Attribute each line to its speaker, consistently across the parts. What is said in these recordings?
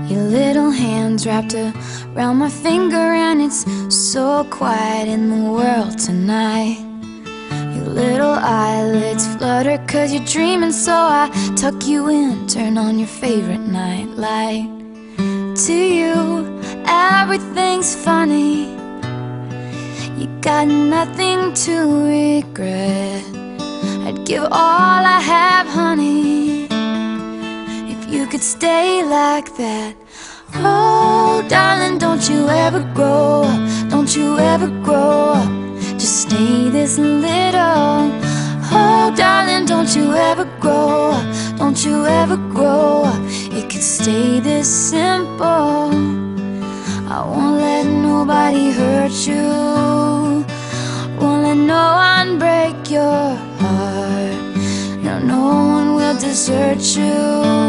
Speaker 1: Your little hands wrapped around my finger, and it's so quiet in the world tonight. Your little eyelids flutter 'cause you're dreaming, so I tuck you in, turn on your favorite night light. To you, everything's funny. You got nothing to regret. I'd give all I have, honey, if you could stay like that. Oh, darling, don't you ever grow up, don't you ever grow up, just stay this little. Oh, darling, don't you ever grow up, don't you ever grow up, it could stay this simple. I won't let nobody hurt you, won't let no one break your heart. No, no one will desert you.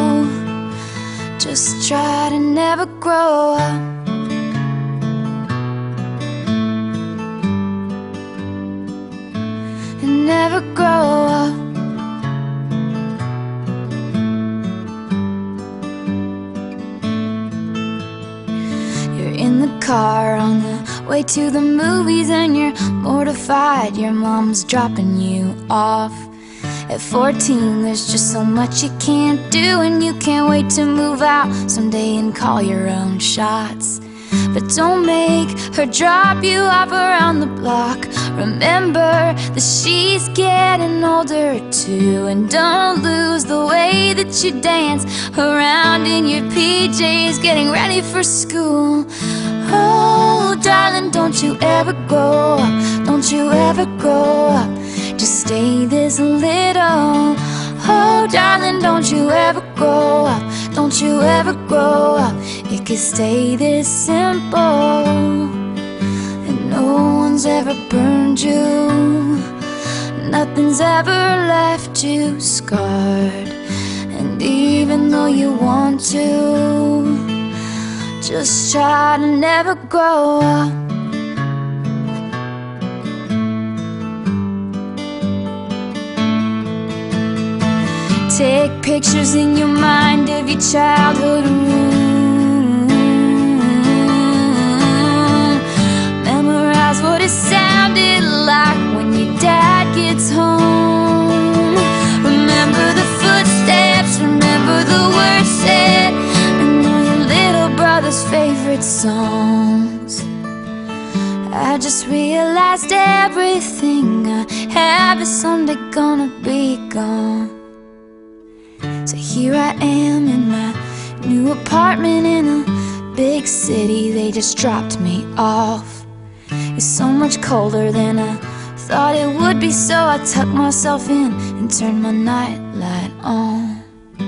Speaker 1: Just try to never grow up. And never grow up. You're in the car on the way to the movies, and you're mortified your mom's dropping you off. At 14, there's just so much you can't do, and you can't wait to move out someday and call your own shots. But don't make her drop you off around the block. Remember that she's getting older too, and don't lose the way that you dance around in your PJs getting ready for school. Oh, darling, don't you ever grow up, don't you ever grow up, just stay this little. Oh, darling, don't you ever grow up, don't you ever grow up, it could stay this simple. And no one's ever burned you, nothing's ever left you scarred. And even though you want to, just try to never grow up. Take pictures in your mind of your childhood room. Memorize what it sounded like when your dad gets home. Remember the footsteps, remember the words said, and all your little brother's favorite songs. I just realized everything I have is someday gonna be gone. So here I am in my new apartment in a big city. They just dropped me off. It's so much colder than I thought it would be, so I tucked myself in and turned my nightlight on.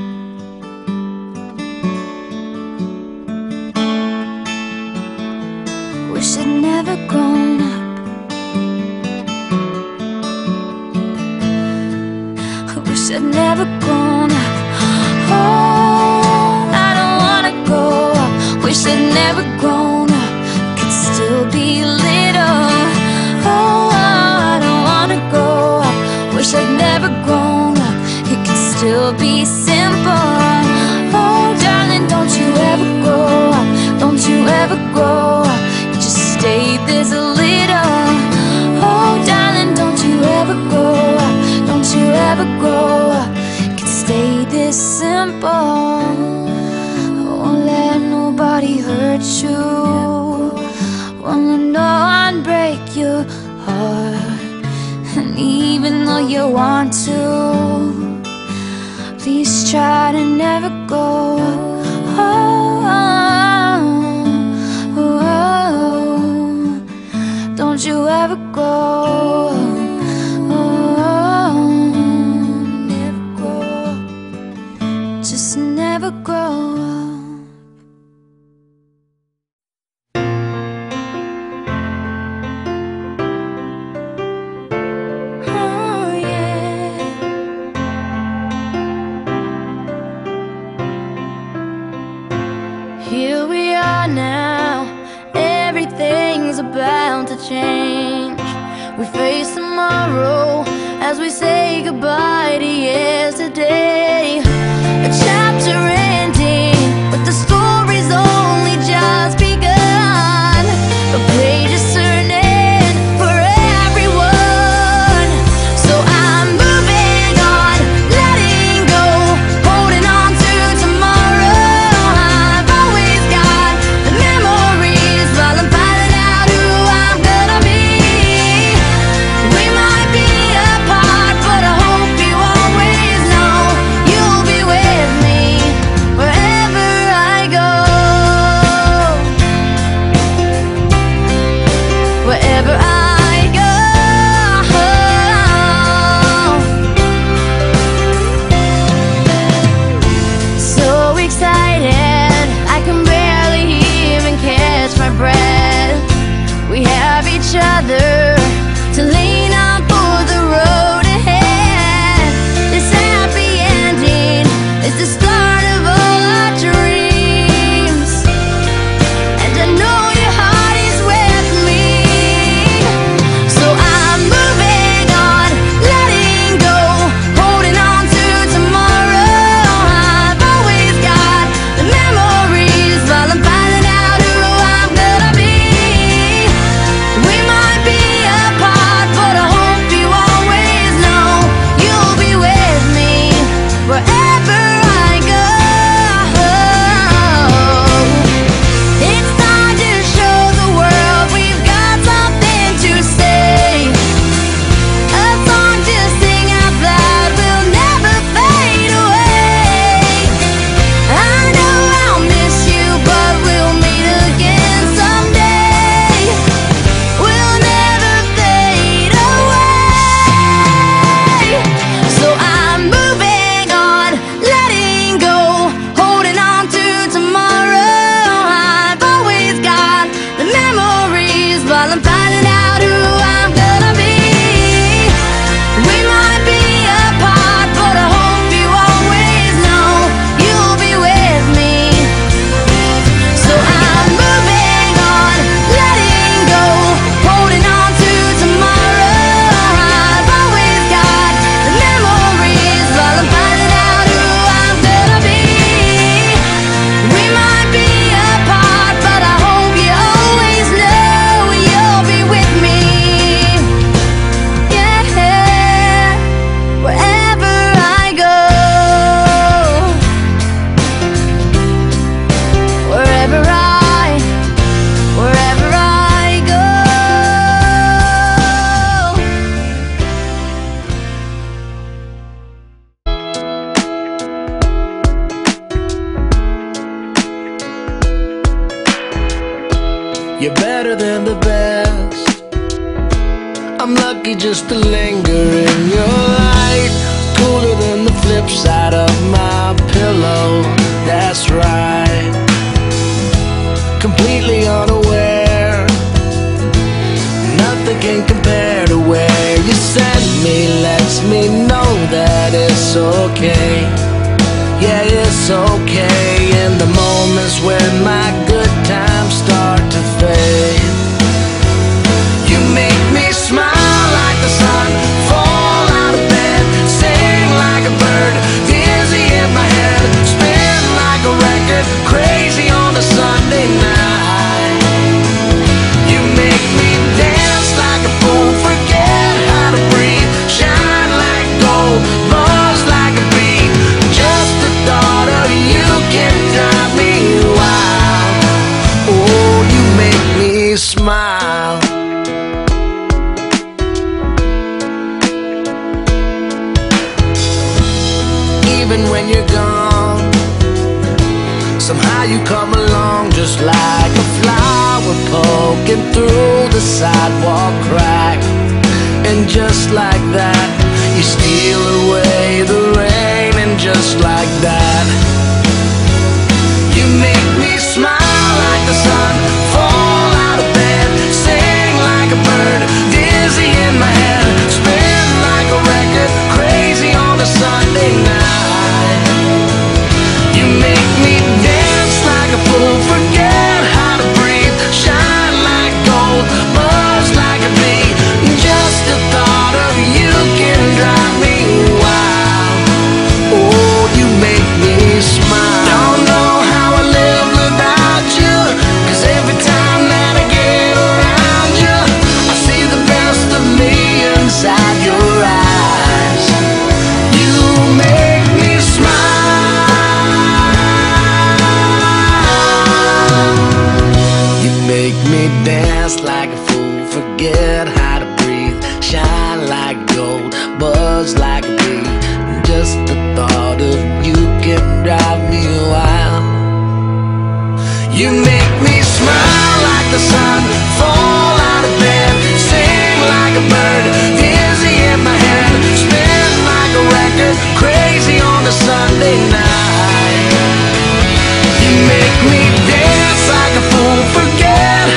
Speaker 1: Wish I'd never grown up. I wish I'd never grown up. Oh, I don't wanna grow up. Wish I'd never grown up, could still be little. Oh, I don't wanna grow up. Wish I'd never grown up, it could still be simple. Oh, darling, don't you ever grow up, don't you ever grow up, just stay this little. Oh, darling, don't you ever grow up, don't you ever grow up, stay this simple. I won't let nobody hurt you, won't let no one break your heart. And even though you want to, please try to never go. Oh, oh, oh, oh. Don't you ever go. Just never grow up. Oh yeah. Here we are now, everything's about to change. We face tomorrow as we say goodbye to yesterday. A chapter ending, but the story's our breath. We have each other to lean on for the road ahead. This happy ending is the start of all our dreams, and I know your heart is with me. So I'm moving on, letting go, holding on to tomorrow. I've always got the memories while I'm finding out who I'm gonna be. We might be apart, but I hope you always know you'll be with me wherever I go. It's time to show the world we've got something to say. A song to sing out loud will never fade away. I know I'll miss you, but we'll meet again someday. We'll never fade away. So I'm moving on, letting go, holding on to tomorrow. I've always got the memories while I'm finding out who I'm gonna be. We might be apart, but I hope you always know you'll be with me. So I'm moving on, letting go, holding on to tomorrow. I've always got the memories while I'm finding out who I'm gonna be. We might be apart, but I hope you always know you'll be with me. Yeah, wherever I go, wherever I go.
Speaker 2: You're better than the best. I'm lucky just to linger in your light. Cooler than the flip side of my pillow. That's right. Completely unaware. Nothing can compare to where you send me. Lets me know that it's okay. Yeah, it's okay. In the moments when my good times start to fade, you make me smile like the sun, fall out of bed, sing like a bird, dizzy in my head, spin like a record, crazy on a Sunday night. You make me dance like a fool, forget how to breathe, shine like gold, buzz like a bee. Just the thought of you can drive me wild. Oh, you make me smile. Even when you're gone, somehow you come along just like a flower poking through the sidewalk crack. And just like that, you steal away the rain. And just like that, you make me smile like the sun, fall out of bed, sing like a bird, dizzy in my head, spin like a record, crazy on a Sunday night. You make me dance like a fool, forget how to breathe, shine like gold, buzz like a bee. Just the thought of you can drive me wild. Oh, you make me smile. Don't know how I live without you, 'cause every time that I get around you, I see the best of me inside your eyes. You make me smile. You make me dance like a fool, forget how to breathe, shine like gold, buzz like a bee. Just the thought of you can drive me wild. You make me smile like the sun, fall out of bed, sing like a bird, dizzy in my head, spin like a record, crazy on a Sunday night. You make me dance like a fool, forget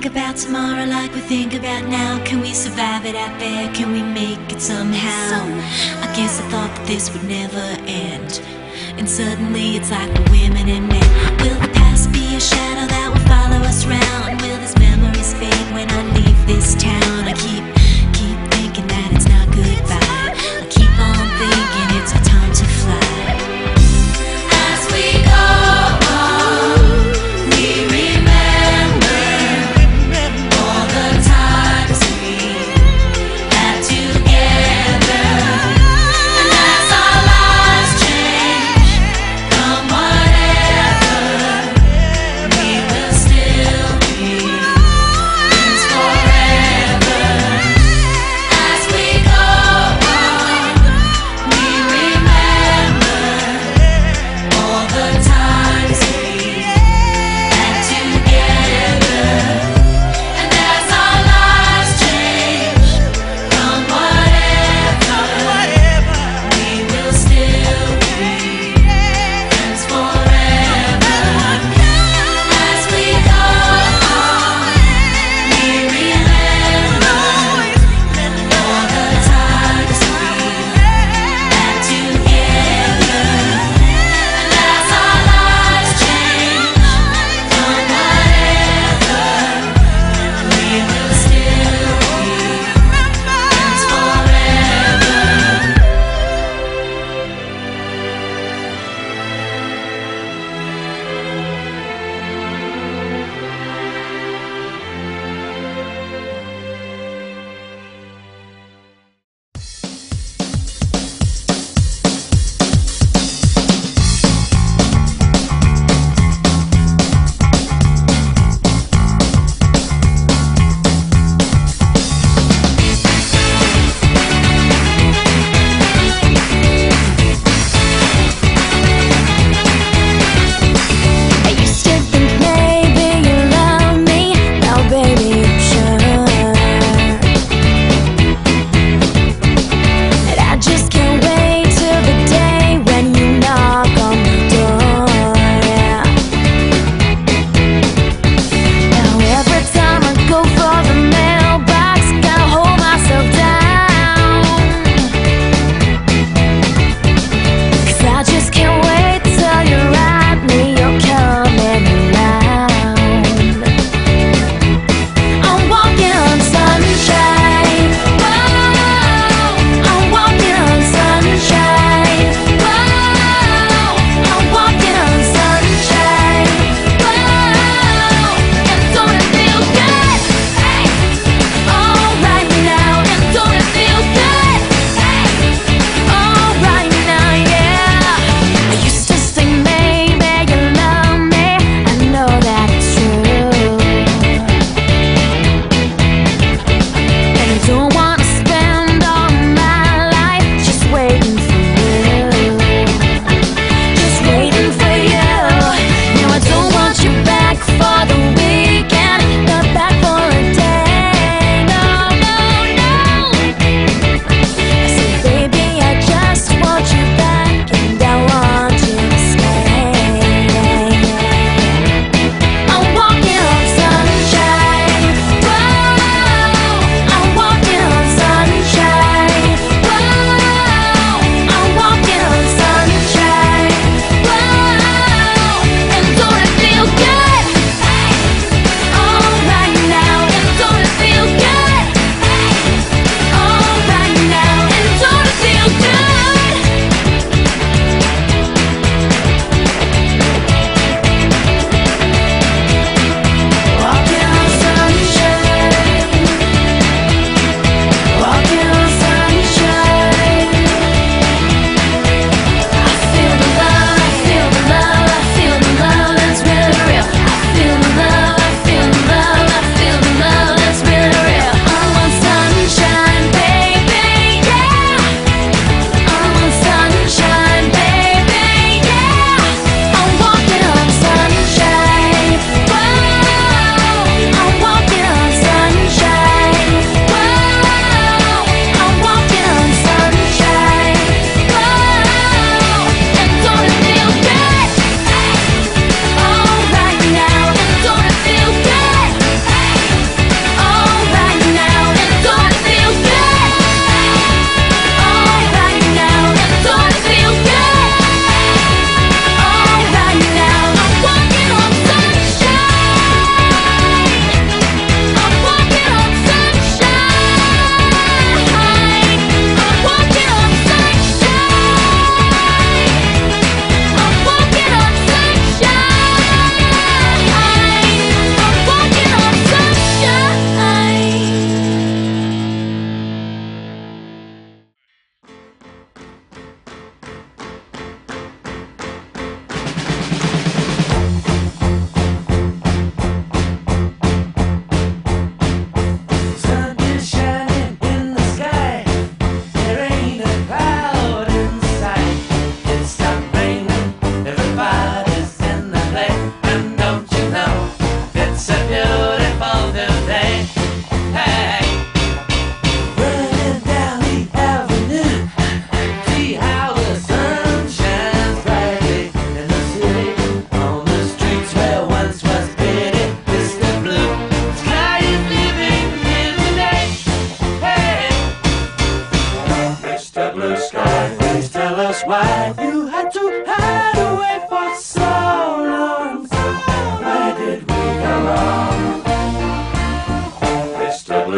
Speaker 3: about tomorrow like we think about now? Can we survive it out there? Can we make it somehow? I guess I thought that this would never end, and suddenly it's like we're women and men. Will the past be a shadow that will follow us round? Will these memories fade when I leave this town? I keep thinking that it's not goodbye. I keep on thinking it's our time to fly. As we go on, we remember all the times we had together. And as our lives change, come whatever, we will still be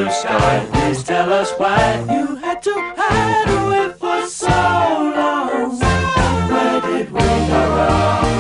Speaker 2: blue sky. Please tell us why you had to hide away for so long. Where did we go wrong?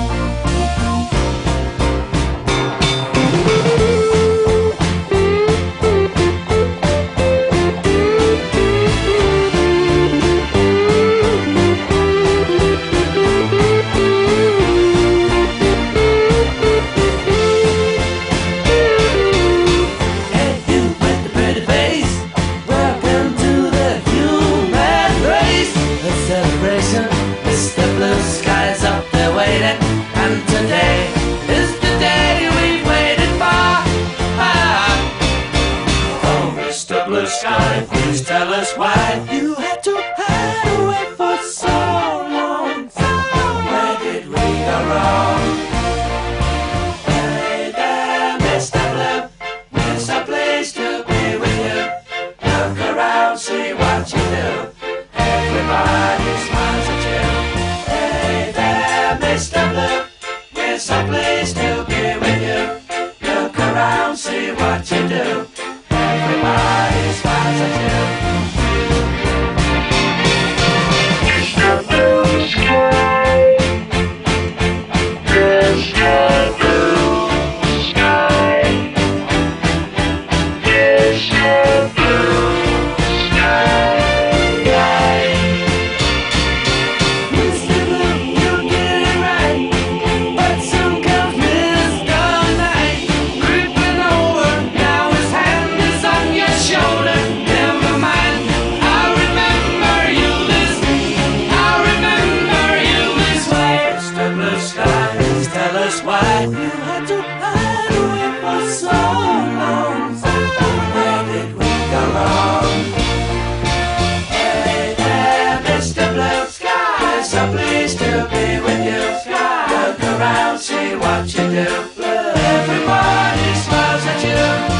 Speaker 2: Sky, please tell us why you had to hide away for so long. Where did we go wrong? Hey there, Mr. Blue, it's a place to be with you. Look around, see what you do. Everybody smiles at you. Hey there, Mr. Blue, it's a place to be with you. Look around, see what you do. Everybody smiles at you. Why you had to hide away for so long? Where did we go wrong? Hey there, Mr. Blue Sky, it's a place to be with you. Look around, see what you do. Everybody smiles at you.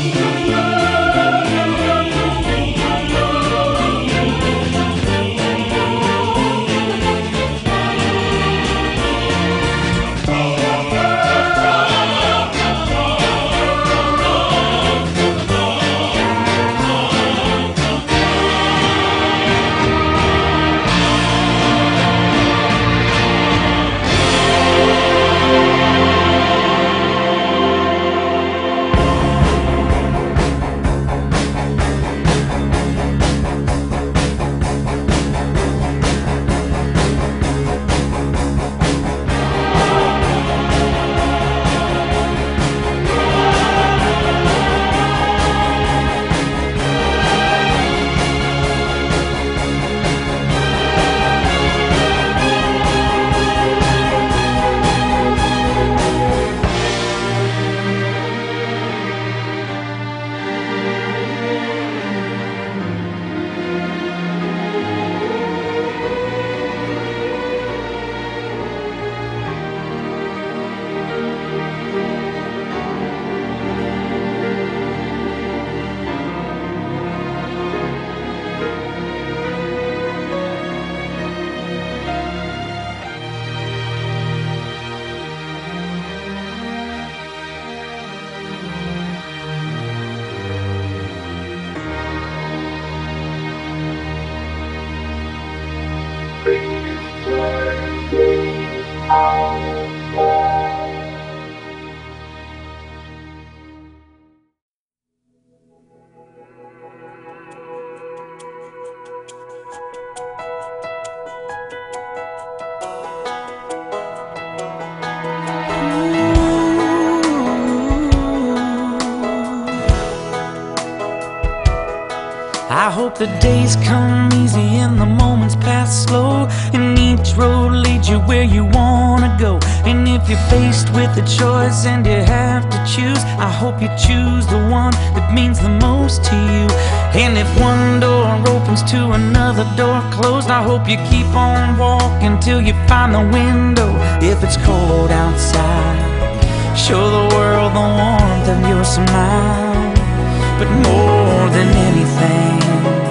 Speaker 4: I hope the days come easy and the moments pass slow, and each road leads you where you wanna go. And if you're faced with a choice and you have to choose, I hope you choose the one that means the most to you. And if one door opens to another door closed, I hope you keep on walking till you find the window. If it's cold outside, show the world the warmth of your smile. But more than anything,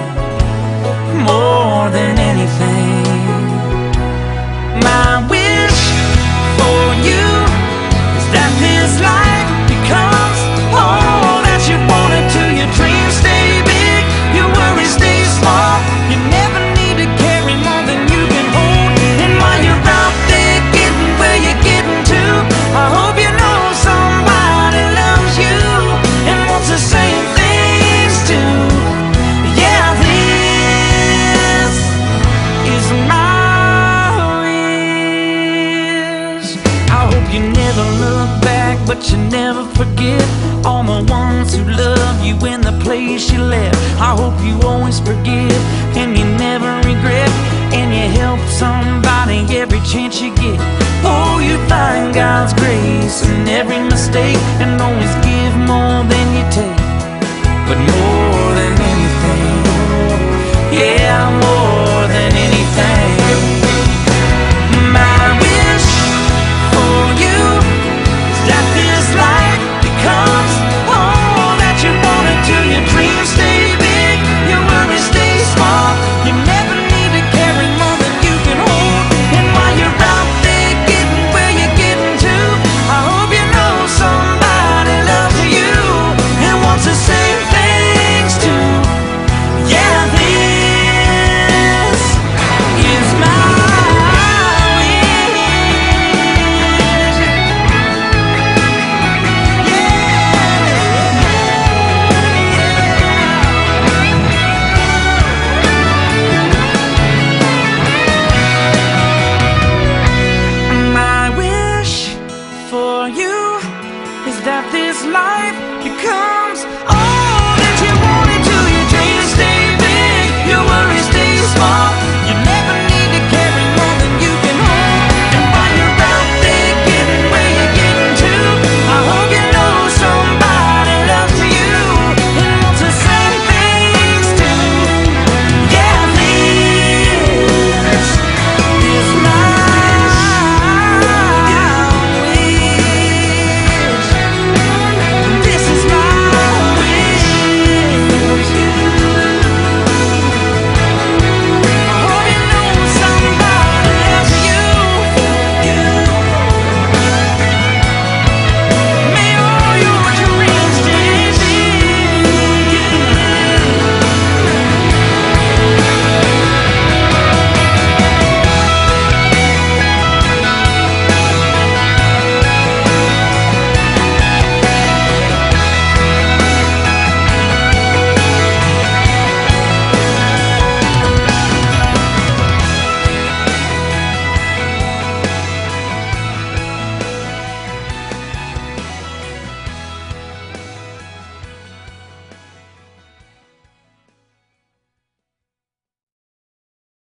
Speaker 4: more than anything, my wish for you is that this life becomes all that you wanted to. You dream forget all the ones who love you in the place you left. I hope you always forgive and you never regret, and you help somebody every chance you get. Oh, you find God's grace in every mistake, and always give more than you take. But more than anything, yeah, more than anything, my wish for you is that this life becomes all that you want until your dreams stay big, your worries stay small. You never need to carry more than you can hold. And while you're out there getting where you're getting to, I hope you know somebody loves you and wants the same things too. Yeah, this is my wish. My wish for you is that this life becomes